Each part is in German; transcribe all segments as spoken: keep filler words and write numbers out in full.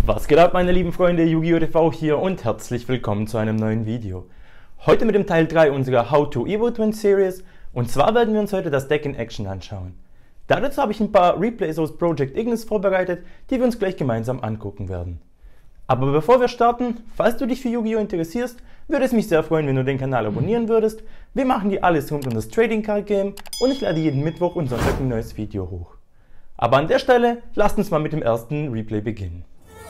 Was geht ab, meine lieben Freunde, Yu-Gi-Oh! T V hier und herzlich willkommen zu einem neuen Video. Heute mit dem Teil drei unserer How to Evo Twin Series, und zwar werden wir uns heute das Deck in Action anschauen. Dazu habe ich ein paar Replays aus Project Ignis vorbereitet, die wir uns gleich gemeinsam angucken werden. Aber bevor wir starten, falls du dich für Yu-Gi-Oh! Interessierst, würde es mich sehr freuen, wenn du den Kanal abonnieren würdest. Wir machen hier alles rund um das Trading Card Game und ich lade jeden Mittwoch und Sonntag ein neues Video hoch. Aber an der Stelle, lasst uns mal mit dem ersten Replay beginnen.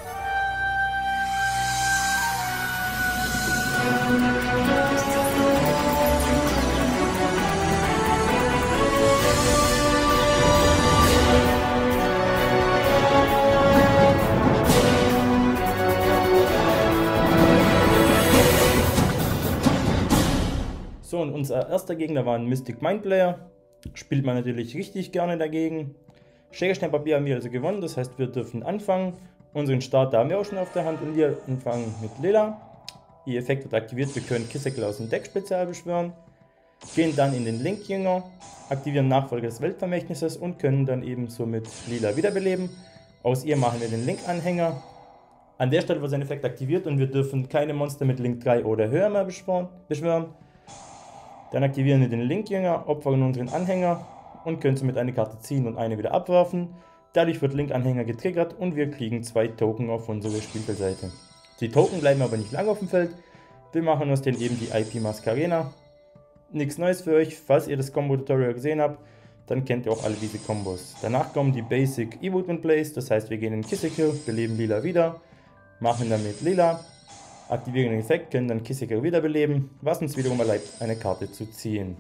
So, und unser erster Gegner war ein Mystic Mind Player. Spielt man natürlich richtig gerne dagegen. Schägersteinpapier haben wir also gewonnen, das heißt wir dürfen anfangen. Unseren Starter haben wir auch schon auf der Hand und wir anfangen mit Lila. Ihr Effekt wird aktiviert, wir können Kissekel aus dem Deck spezial beschwören. Gehen dann in den Link-Jünger, aktivieren Nachfolger des Weltvermächtnisses und können dann eben somit Lila wiederbeleben. Aus ihr machen wir den Link-Anhänger. An der Stelle wird sein Effekt aktiviert und wir dürfen keine Monster mit Link drei oder höher mehr beschwören. Dann aktivieren wir den Link-Jünger, opfern unseren Anhänger und können somit eine Karte ziehen und eine wieder abwerfen. Dadurch wird Link-Anhänger getriggert und wir kriegen zwei Token auf unsere Spielfeldseite. Die Token bleiben aber nicht lange auf dem Feld. Wir machen uns den eben die I P Mascarena. Nichts Neues für euch, falls ihr das Combo-Tutorial gesehen habt, dann kennt ihr auch alle diese Kombos. Danach kommen die Basic Evo Twin Plays, das heißt wir gehen in Kissekel, beleben Lila wieder, machen damit Lila. Aktivieren den Effekt, können dann Kissekel wiederbeleben, was uns wiederum erlaubt, eine Karte zu ziehen.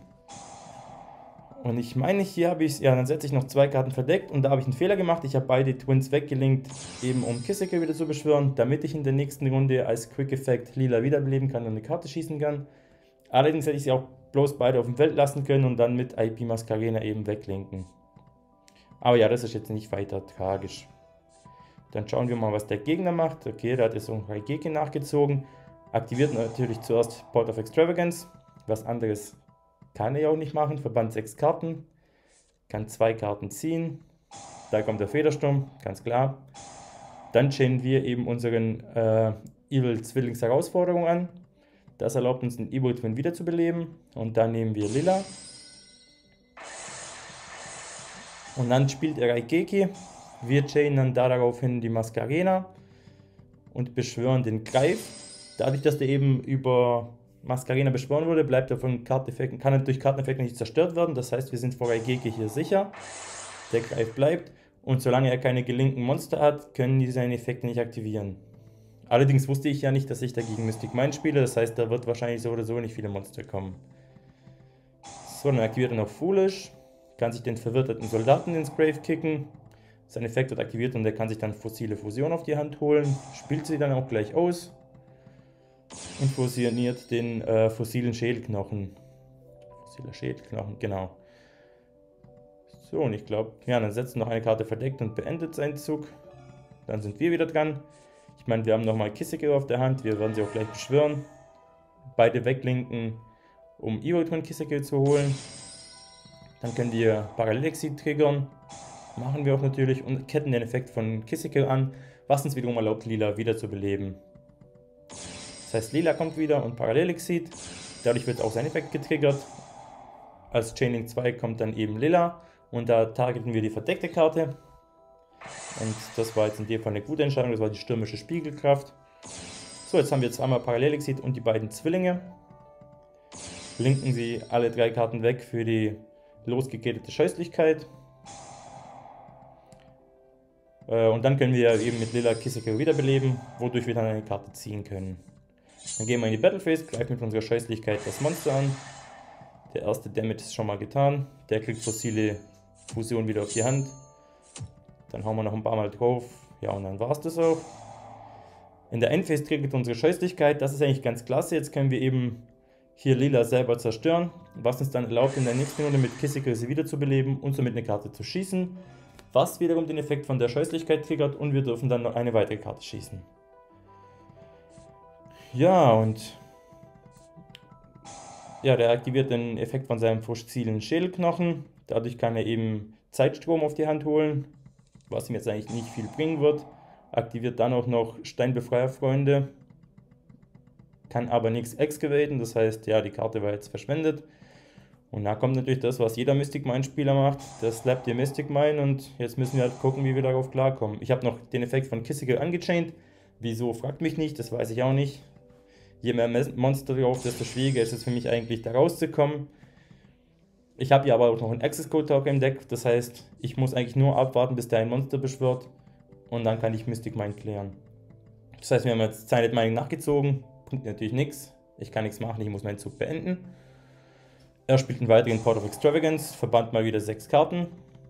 Und ich meine, hier habe ich es, ja, dann setze ich noch zwei Karten verdeckt und da habe ich einen Fehler gemacht. Ich habe beide Twins weggelinkt, eben um Kissekel wieder zu beschwören, damit ich in der nächsten Runde als Quick Effekt Lila wiederbeleben kann und eine Karte schießen kann. Allerdings hätte ich sie auch bloß beide auf dem Feld lassen können und dann mit I P Mascarena eben weglinken. Aber ja, das ist jetzt nicht weiter tragisch. Dann schauen wir mal, was der Gegner macht. Okay, der hat jetzt auch Raigeki nachgezogen. Aktiviert natürlich zuerst Pot of Extravagance. Was anderes kann er ja auch nicht machen. Verbannt sechs Karten. Kann zwei Karten ziehen. Da kommt der Federsturm, ganz klar. Dann chainen wir eben unseren äh, Evil Zwillings Herausforderung an. Das erlaubt uns den Evo Twin wiederzubeleben. Und dann nehmen wir Lila. Und dann spielt er Raigeki. Wir chainen dann da daraufhin die Mascarena und beschwören den Greif. Dadurch, dass der eben über Mascarena beschworen wurde, bleibt er von Karteffekten, kann er durch Karteneffekte nicht zerstört werden. Das heißt, wir sind vor Raigeki hier sicher. Der Greif bleibt und solange er keine gelinkten Monster hat, können die seine Effekte nicht aktivieren. Allerdings wusste ich ja nicht, dass ich dagegen Mystic Mind spiele. Das heißt, da wird wahrscheinlich so oder so nicht viele Monster kommen. So, dann aktiviert er noch Foolish. Kann sich den verwirrten Soldaten ins Grave kicken. Sein Effekt wird aktiviert und er kann sich dann fossile Fusion auf die Hand holen, spielt sie dann auch gleich aus und fusioniert den äh, fossilen Schädelknochen. Fossiler Schädelknochen, genau. So, und ich glaube, ja, dann setzt noch eine Karte verdeckt und beendet seinen Zug. Dann sind wir wieder dran. Ich meine, wir haben nochmal Kissekel auf der Hand, wir werden sie auch gleich beschwören. Beide weglinken, um Evo Twin Kissekel zu holen. Dann können wir Parallelexit triggern. Machen wir auch natürlich und ketten den Effekt von Kissekel an, was uns wiederum erlaubt, Lila wiederzubeleben. Das heißt, Lila kommt wieder und Parallelexit. Dadurch wird auch sein Effekt getriggert. Als Chaining zwei kommt dann eben Lila und da targeten wir die verdeckte Karte. Und das war jetzt in dem Fall eine gute Entscheidung, das war die stürmische Spiegelkraft. So, jetzt haben wir zweimal Parallelexit und die beiden Zwillinge. Linken sie alle drei Karten weg für die losgegatete Scheußlichkeit. Und dann können wir eben mit Lila Kissekel wiederbeleben, wodurch wir dann eine Karte ziehen können. Dann gehen wir in die Battle Phase, greifen mit unserer Scheußlichkeit das Monster an. Der erste Damage ist schon mal getan. Der kriegt fossile Fusion wieder auf die Hand. Dann hauen wir noch ein paar Mal drauf. Ja, und dann war es das auch. In der Endphase triggert unsere Scheußlichkeit. Das ist eigentlich ganz klasse. Jetzt können wir eben hier Lila selber zerstören, was uns dann erlaubt, in der nächsten Runde mit Kissekel sie wiederzubeleben und somit eine Karte zu schießen. Was wiederum den Effekt von der Scheußlichkeit triggert und wir dürfen dann noch eine weitere Karte schießen. Ja, und ja, der aktiviert den Effekt von seinem fossilen Schädelknochen. Dadurch kann er eben Zeitstrom auf die Hand holen, was ihm jetzt eigentlich nicht viel bringen wird. aktiviert dann auch noch Steinbefreierfreunde, kann aber nichts excavaten, das heißt, ja, die Karte war jetzt verschwendet. Und da kommt natürlich das, was jeder Mystic Mine Spieler macht, das slappt ihr Mystic Mine und jetzt müssen wir halt gucken, wie wir darauf klarkommen. Ich habe noch den Effekt von Kisikel angechained, wieso, fragt mich nicht, das weiß ich auch nicht. Je mehr Monster drauf, desto schwieriger ist es für mich eigentlich da rauszukommen. Ich habe hier aber auch noch einen Access Code Talker im Deck, das heißt, ich muss eigentlich nur abwarten, bis der ein Monster beschwört und dann kann ich Mystic Mine klären. Das heißt, wir haben jetzt Silent Mining nachgezogen, bringt natürlich nichts, ich kann nichts machen, ich muss meinen Zug beenden. Er spielt einen weiteren Pot of Extravagance, verbannt mal wieder sechs Karten.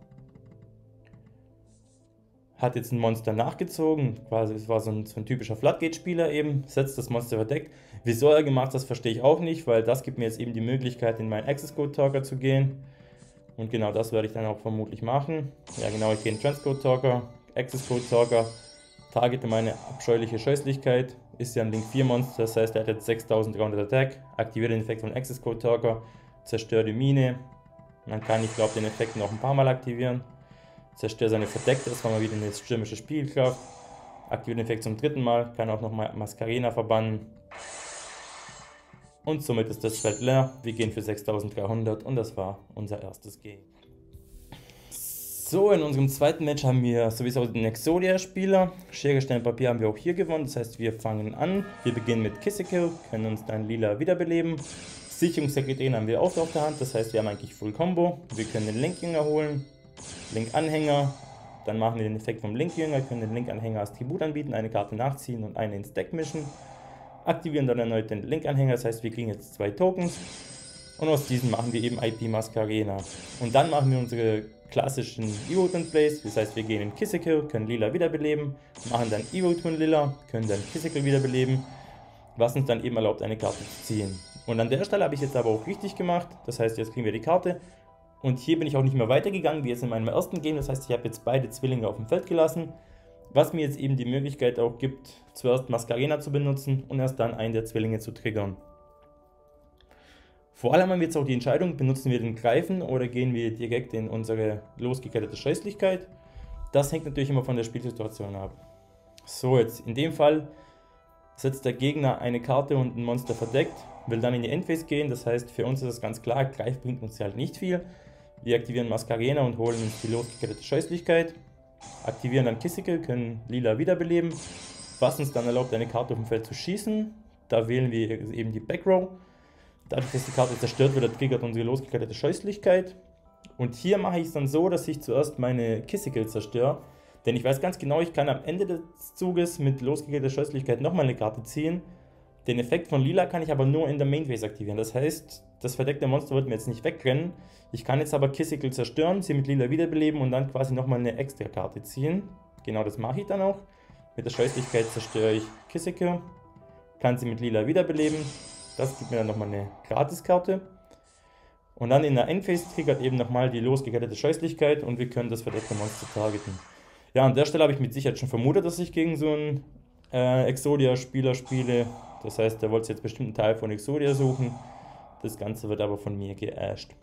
Hat jetzt ein Monster nachgezogen, quasi es war so ein, so ein typischer Floodgate-Spieler eben, setzt das Monster verdeckt. Wieso er gemacht hat, das verstehe ich auch nicht, weil das gibt mir jetzt eben die Möglichkeit, in meinen Access Code Talker zu gehen. Und genau das werde ich dann auch vermutlich machen. Ja genau, ich gehe in Transcode Talker, Access Code Talker, targete meine abscheuliche Scheußlichkeit, ist ja ein Link vier Monster, das heißt er hat jetzt sechstausenddreihundert Attack, aktiviere den Effekt von Access Code Talker, zerstöre die Mine, und dann kann ich glaube den Effekt noch ein paar Mal aktivieren. Zerstöre seine Verdeckte, das war mal wieder eine stürmische Spielkraft. Aktiviere den Effekt zum dritten Mal, kann auch nochmal Mascarena verbannen. Und somit ist das Feld leer. Wir gehen für sechstausenddreihundert und das war unser erstes Game. So, in unserem zweiten Match haben wir sowieso den Exodia-Spieler. Schere, Stein, Papier haben wir auch hier gewonnen, das heißt wir fangen an. Wir beginnen mit Kisikel, können uns dann lila wiederbeleben. Sicherungssekretärin haben wir auch auf der Hand, das heißt wir haben eigentlich Full Combo. Wir können den Link-Jünger holen. Link-Anhänger, dann machen wir den Effekt vom Link-Jünger, können den Link-Anhänger als Tribut anbieten, eine Karte nachziehen und eine ins Deck mischen. Aktivieren dann erneut den Link-Anhänger, das heißt wir kriegen jetzt zwei Tokens. Und aus diesen machen wir eben I P Mascarena. Und dann machen wir unsere klassischen Evo Twin Plays, das heißt wir gehen in Kisikel, können lila wiederbeleben, machen dann Evo Twin Lila, können dann Kisikel wiederbeleben, was uns dann eben erlaubt eine Karte zu ziehen. Und an der Stelle habe ich jetzt aber auch richtig gemacht, das heißt jetzt kriegen wir die Karte. Und hier bin ich auch nicht mehr weitergegangen, wie jetzt in meinem ersten Game. Das heißt, ich habe jetzt beide Zwillinge auf dem Feld gelassen. Was mir jetzt eben die Möglichkeit auch gibt, zuerst Mascarena zu benutzen und erst dann einen der Zwillinge zu triggern. Vor allem haben wir jetzt auch die Entscheidung, benutzen wir den Greifen oder gehen wir direkt in unsere losgekettete Scheußlichkeit. Das hängt natürlich immer von der Spielsituation ab. So, jetzt in dem Fall setzt der Gegner eine Karte und ein Monster verdeckt, will dann in die Endphase gehen. Das heißt, für uns ist es ganz klar, Greif bringt uns halt nicht viel. Wir aktivieren Mascarena und holen uns die losgekettete Scheußlichkeit. Aktivieren dann Kisikel, können lila wiederbeleben, was uns dann erlaubt, eine Karte auf dem Feld zu schießen. Da wählen wir eben die Backrow. Dadurch, dass die Karte zerstört wird, triggert unsere losgekettete Scheußlichkeit. Und hier mache ich es dann so, dass ich zuerst meine Kisikel zerstöre. Denn ich weiß ganz genau, ich kann am Ende des Zuges mit losgeketteter Scheußlichkeit nochmal eine Karte ziehen. Den Effekt von lila kann ich aber nur in der Main Phase aktivieren. Das heißt, das verdeckte Monster wird mir jetzt nicht wegrennen. Ich kann jetzt aber Kisikel zerstören, sie mit lila wiederbeleben und dann quasi nochmal eine extra Karte ziehen. Genau das mache ich dann auch. Mit der Scheußlichkeit zerstöre ich Kisikel, kann sie mit lila wiederbeleben. Das gibt mir dann nochmal eine Gratiskarte. Und dann in der Endphase triggert eben nochmal die losgekettete Scheußlichkeit und wir können das verdeckte Monster targeten. Ja, an der Stelle habe ich mit Sicherheit schon vermutet, dass ich gegen so einen äh, Exodia-Spieler spiele. Das heißt, der wollte jetzt bestimmt einen Teil von Exodia suchen. Das Ganze wird aber von mir geasht.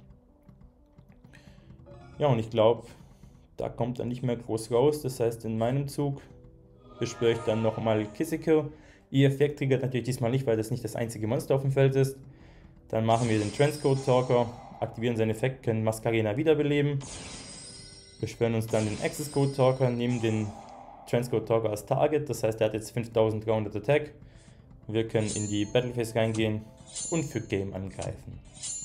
Ja, und ich glaube, da kommt dann nicht mehr groß raus. Das heißt, in meinem Zug beschwöre ich dann nochmal Kisikel. Ihr Effekt triggert natürlich diesmal nicht, weil das nicht das einzige Monster auf dem Feld ist. Dann machen wir den Transcode Talker, aktivieren seinen Effekt, können Mascarena wiederbeleben. Beschwören uns dann den Access Code Talker, nehmen den Transcode Talker als Target. Das heißt, er hat jetzt fünftausenddreihundert Attack. Wir können in die Battle Phase reingehen und für Game angreifen.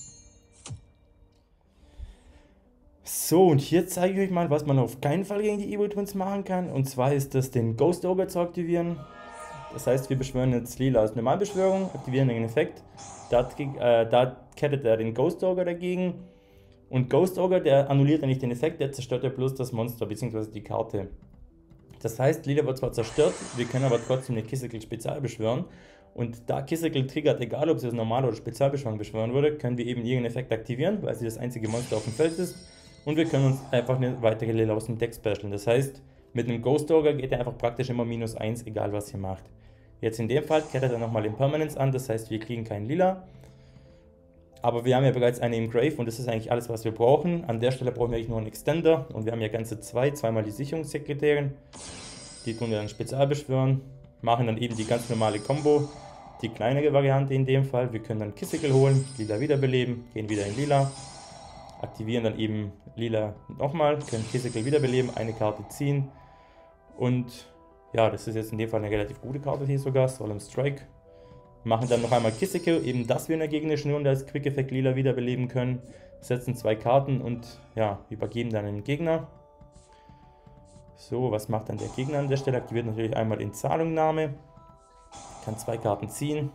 So, und hier zeige ich euch mal, was man auf keinen Fall gegen die Evil Twins machen kann. Und zwar ist das, den Ghost Ogre zu aktivieren. Das heißt, wir beschwören jetzt lila als Normalbeschwörung, aktivieren den Effekt. Da, äh, da kettet er den Ghost Ogre dagegen. Und Ghost Ogre, der annulliert ja nicht den Effekt, der zerstört ja bloß das Monster bzw. die Karte. Das heißt, lila wird zwar zerstört, wir können aber trotzdem eine Kisikel Spezial beschwören. Und da Kisikel triggert, egal ob sie das Normal- oder Spezialbeschwörung beschwören würde, können wir eben irgendeinen Effekt aktivieren, weil sie das einzige Monster auf dem Feld ist. Und wir können uns einfach eine weitere Lila aus dem Deck specialen. Das heißt, mit einem Ghost Ogre geht er einfach praktisch immer minus eins, egal was ihr macht. Jetzt in dem Fall kettet er nochmal Impermanence an, das heißt, wir kriegen keinen Lila. Aber wir haben ja bereits eine im Grave und das ist eigentlich alles, was wir brauchen. An der Stelle brauchen wir eigentlich nur einen Extender und wir haben ja ganze zwei, zweimal die Sicherungssekretärin. Die tun wir dann spezial beschwören, machen dann eben die ganz normale Combo, die kleinere Variante in dem Fall. Wir können dann Kissikel holen, Lila wiederbeleben, gehen wieder in Lila, aktivieren dann eben Lila nochmal, können Kissikel wiederbeleben, eine Karte ziehen und ja, das ist jetzt in dem Fall eine relativ gute Karte hier sogar, Solemn Strike. Machen dann noch einmal Kissikel, eben dass wir in der gegnerischen Runde als Quick-Effekt Lila wiederbeleben können, setzen zwei Karten und ja, übergeben dann den Gegner. So, was macht dann der Gegner an der Stelle? Aktiviert natürlich einmal in Zahlungnahme, kann zwei Karten ziehen.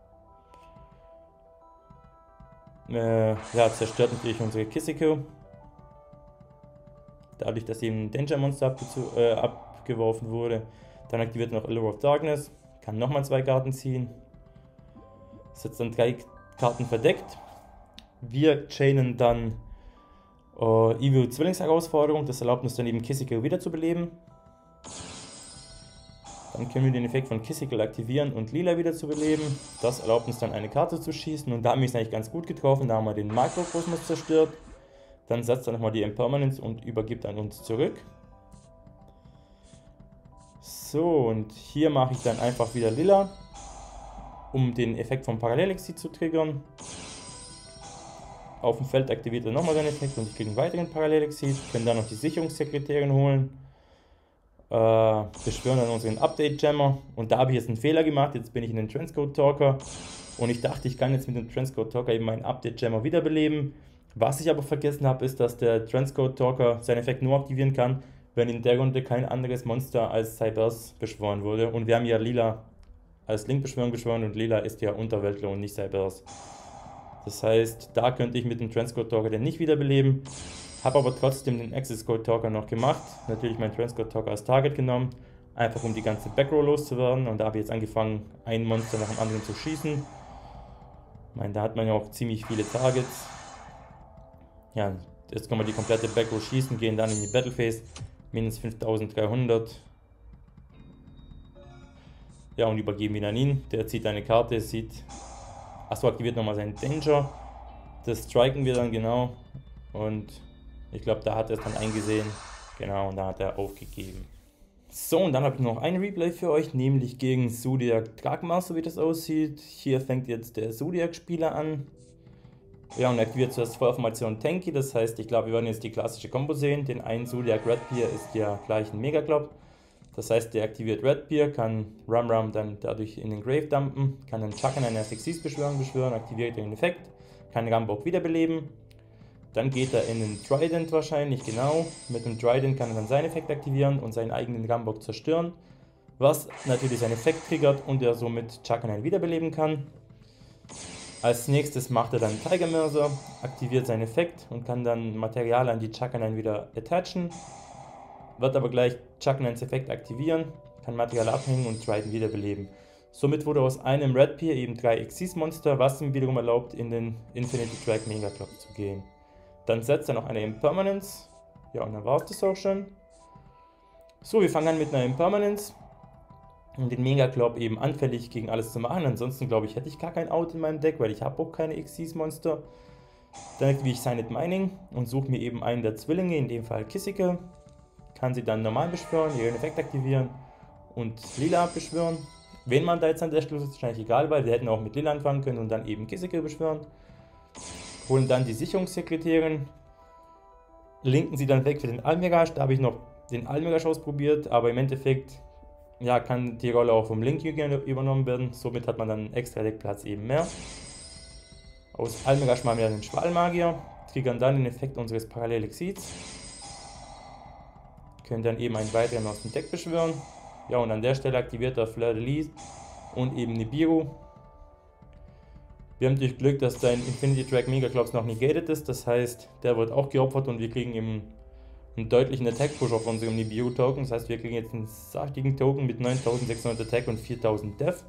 Äh, ja, zerstört natürlich unsere Kissikel. Dadurch, dass eben ein Danger Monster äh, abgeworfen wurde. Dann aktiviert noch Allure of Darkness, kann nochmal zwei Karten ziehen. Setzt dann drei Karten verdeckt. Wir chainen dann äh, Evil Zwillingsherausforderung, das erlaubt uns dann eben Kissikel wiederzubeleben. Dann können wir den Effekt von Kissikel aktivieren und Lila wiederzubeleben. Das erlaubt uns dann eine Karte zu schießen und da haben wir es eigentlich ganz gut getroffen, da haben wir den Makrokosmos zerstört. Dann setzt er nochmal die Impermanence und übergibt an uns zurück. So, und hier mache ich dann einfach wieder Lila, um den Effekt vom Parallelexit zu triggern. Auf dem Feld aktiviert er nochmal seinen Effekt und ich kriege einen weiteren Parallelexit. Können dann noch die Sicherungssekretärin holen. Äh, beschwören dann unseren Update-Jammer. Und da habe ich jetzt einen Fehler gemacht. Jetzt bin ich in den Transcode-Talker. Und ich dachte, ich kann jetzt mit dem Transcode-Talker eben meinen Update-Jammer wiederbeleben. Was ich aber vergessen habe, ist, dass der Transcode-Talker seinen Effekt nur aktivieren kann, wenn in der Runde kein anderes Monster als Cybers beschworen wurde. Und wir haben ja Lila als Link-Beschwörung beschworen und Lila ist ja Unterweltler und nicht Cybers. Das heißt, da könnte ich mit dem Transcode-Talker den nicht wiederbeleben, habe aber trotzdem den Access-Code-Talker noch gemacht, natürlich meinen Transcode-Talker als Target genommen, einfach um die ganze Backrow loszuwerden und da habe ich jetzt angefangen, ein Monster nach dem anderen zu schießen. Ich meine, da hat man ja auch ziemlich viele Targets. Ja, jetzt können wir die komplette Backrow schießen, gehen dann in die Battle Phase, minus fünftausenddreihundert. Ja, und übergeben ihn an ihn, der zieht eine Karte, sieht... Achso, aktiviert nochmal seinen Danger. Das striken wir dann genau. Und ich glaube, da hat er es dann eingesehen. Genau, und da hat er aufgegeben. So, und dann habe ich noch ein Replay für euch, nämlich gegen Zodiac Drakmar, so wie das aussieht. Hier fängt jetzt der Zodiac-Spieler an. Ja, und aktiviert zuerst Vollformation Tanky. Das heißt, ich glaube, wir werden jetzt die klassische Combo sehen. Den einen Zodiac Redbeard ist ja gleich ein Megaclop. Das heißt, der aktiviert Redbeard, kann Rum Rum dann dadurch in den Grave dumpen, kann einen Chuck in eine Sexis beschwören, beschwören, aktiviert den Effekt, kann Rambock wiederbeleben. Dann geht er in den Trident wahrscheinlich, genau. Mit dem Trident kann er dann seinen Effekt aktivieren und seinen eigenen Rambock zerstören. Was natürlich seinen Effekt triggert und er somit Chuck in einen wiederbeleben kann. Als nächstes macht er dann Tiger Mörser, aktiviert seinen Effekt und kann dann Material an die Chuck in einen wieder attachen. Wird aber gleich Chuck Nines Effekt aktivieren, kann Material abhängen und Trident wiederbeleben. Somit wurde aus einem Redbeard eben drei Xyz-Monster, was ihm wiederum erlaubt, in den Infinity Track Megaclop zu gehen. Dann setzt er noch eine Impermanence. Ja, und dann war es das auch schon. So, wir fangen an mit einer Impermanence, um den Megaclop eben anfällig gegen alles zu machen. Ansonsten glaube ich, hätte ich gar kein Out in meinem Deck, weil ich habe auch keine Xyz-Monster. Dann aktiviere ich Silent Mining und suche mir eben einen der Zwillinge, in dem Fall Kissikel. Kann sie dann normal beschwören, ihren Effekt aktivieren und Lila beschwören. Wen man da jetzt an der Stelle ist, wahrscheinlich egal, weil wir hätten auch mit Lila anfangen können und dann eben Kissikel beschwören. Holen dann die Sicherungssekretärin, linken sie dann weg für den Almirage. Da habe ich noch den Almirage ausprobiert, aber im Endeffekt ja, kann die Rolle auch vom Link übernommen werden. Somit hat man dann extra Deckplatz eben mehr. Aus Almirage machen wir dann den Schwalmagier, triggern dann den Effekt unseres Parallelexits. Können dann eben einen weiteren aus dem Deck beschwören. Ja, und an der Stelle aktiviert er Fleur de Lis und eben Nibiru. Wir haben natürlich Glück, dass dein Infinity Track Megaclops noch negated ist, das heißt, der wird auch geopfert und wir kriegen eben einen deutlichen Attack Push auf unserem Nibiru Token. Das heißt, wir kriegen jetzt einen saftigen Token mit neuntausendsechshundert Attack und viertausend Def.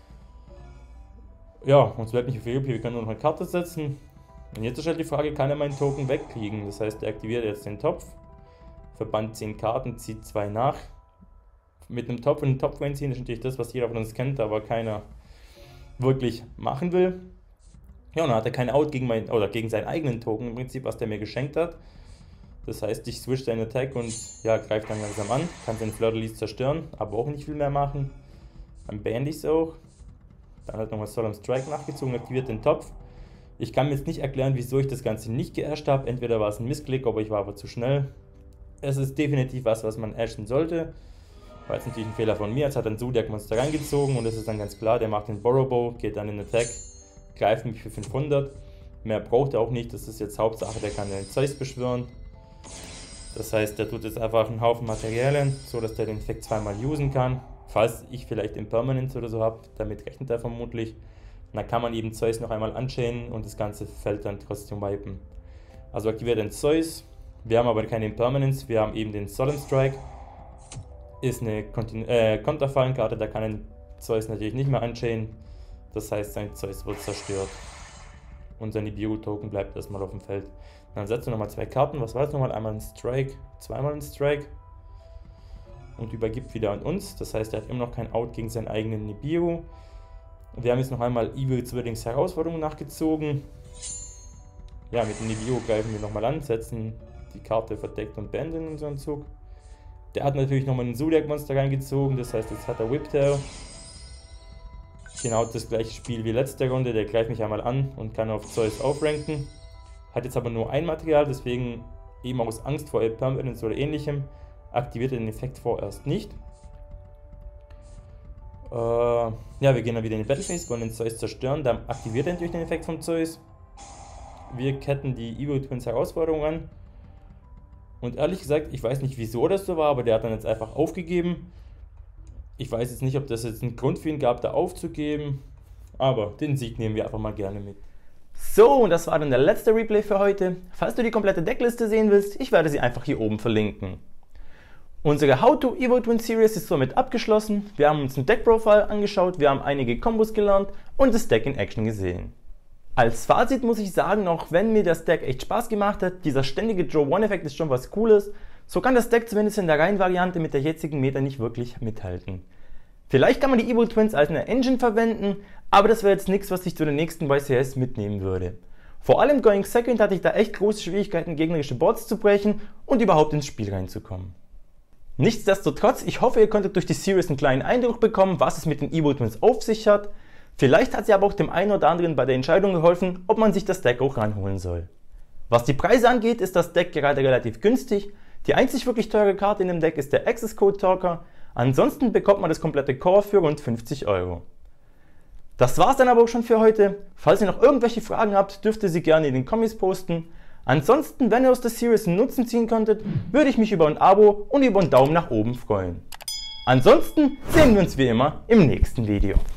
Ja, uns bleibt nicht viel übrig, wir können nur noch eine Karte setzen. Und jetzt ist halt die Frage, kann er meinen Token wegkriegen? Das heißt, er aktiviert jetzt den Topf. Verbannt zehn Karten, zieht zwei nach. Mit einem Topf und einem Topf reinziehen ist natürlich das, was jeder von uns kennt, aber keiner wirklich machen will. Ja, und dann hat er kein Out gegen, mein, oder gegen seinen eigenen Token im Prinzip, was der mir geschenkt hat. Das heißt, ich switch seinen Attack und ja, greife dann langsam an. Kann den Fleur-de-Lis zerstören, aber auch nicht viel mehr machen. Dann beende ich es auch. Dann hat nochmal Solemn Strike nachgezogen, aktiviert den Topf. Ich kann mir jetzt nicht erklären, wieso ich das Ganze nicht geasht habe. Entweder war es ein Missklick, aber ich war aber zu schnell. Es ist definitiv was, was man ashen sollte. War jetzt natürlich ein Fehler von mir. Jetzt hat ein Zodiac Monster reingezogen und es ist dann ganz klar, der macht den Borrow Bow, geht dann in Attack, greift mich für fünfhundert. Mehr braucht er auch nicht, das ist jetzt Hauptsache, der kann den Zeus beschwören. Das heißt, der tut jetzt einfach einen Haufen Materialien, so dass der den Effekt zweimal usen kann. Falls ich vielleicht Impermanence oder so habe, damit rechnet er vermutlich. Und dann kann man eben Zeus noch einmal unchainen und das ganze Feld dann trotzdem wipen. Also aktiviert den Zeus. Wir haben aber keine Impermanence, wir haben eben den Solemn Strike. Ist eine Kontinu äh, Konterfallenkarte, da kann ein Zeus natürlich nicht mehr unchainen. Das heißt, sein Zeus wird zerstört. Und sein Nibiru-Token bleibt erstmal auf dem Feld. Dann setzt er nochmal zwei Karten. Was war das nochmal? Einmal ein Strike, zweimal ein Strike. Und übergibt wieder an uns. Das heißt, er hat immer noch kein Out gegen seinen eigenen Nibiru. Wir haben jetzt noch einmal Evil Zwillings Herausforderung nachgezogen. Ja, mit dem Nibiru greifen wir nochmal an, setzen die Karte verdeckt und beenden in unseren Zug. Der hat natürlich nochmal einen Zodiac Monster reingezogen. Das heißt, jetzt hat er Whiptail. Genau das gleiche Spiel wie letzte Runde, der greift mich einmal an und kann auf Zeus aufranken. Hat jetzt aber nur ein Material, deswegen eben aus Angst vor Impermanence oder ähnlichem aktiviert er den Effekt vorerst nicht. Äh, ja, wir gehen dann wieder in die Battleface, wollen den Zeus zerstören, dann aktiviert er natürlich den Effekt von Zeus. Wir ketten die Evil Twins Herausforderung an. Und ehrlich gesagt, ich weiß nicht wieso das so war, aber der hat dann jetzt einfach aufgegeben. Ich weiß jetzt nicht, ob das jetzt einen Grund für ihn gab, da aufzugeben, aber den Sieg nehmen wir einfach mal gerne mit. So, und das war dann der letzte Replay für heute. Falls du die komplette Deckliste sehen willst, ich werde sie einfach hier oben verlinken. Unsere How to Evil Twin Series ist somit abgeschlossen. Wir haben uns ein Deck-Profile angeschaut, wir haben einige Kombos gelernt und das Deck in Action gesehen. Als Fazit muss ich sagen, auch wenn mir das Deck echt Spaß gemacht hat, dieser ständige Draw-One-Effekt ist schon was Cooles, so kann das Deck zumindest in der Reihenvariante mit der jetzigen Meta nicht wirklich mithalten. Vielleicht kann man die Evil Twins als eine Engine verwenden, aber das wäre jetzt nichts, was ich zu den nächsten Y C S mitnehmen würde. Vor allem Going Second hatte ich da echt große Schwierigkeiten, gegnerische Boards zu brechen und überhaupt ins Spiel reinzukommen. Nichtsdestotrotz, ich hoffe, ihr konntet durch die Series einen kleinen Eindruck bekommen, was es mit den Evil Twins auf sich hat. Vielleicht hat sie aber auch dem einen oder anderen bei der Entscheidung geholfen, ob man sich das Deck auch ranholen soll. Was die Preise angeht, ist das Deck gerade relativ günstig. Die einzig wirklich teure Karte in dem Deck ist der Access Code Talker. Ansonsten bekommt man das komplette Core für rund fünfzig Euro. Das war's dann aber auch schon für heute. Falls ihr noch irgendwelche Fragen habt, dürft ihr sie gerne in den Kommis posten. Ansonsten, wenn ihr aus der Series einen Nutzen ziehen konntet, würde ich mich über ein Abo und über einen Daumen nach oben freuen. Ansonsten sehen wir uns wie immer im nächsten Video.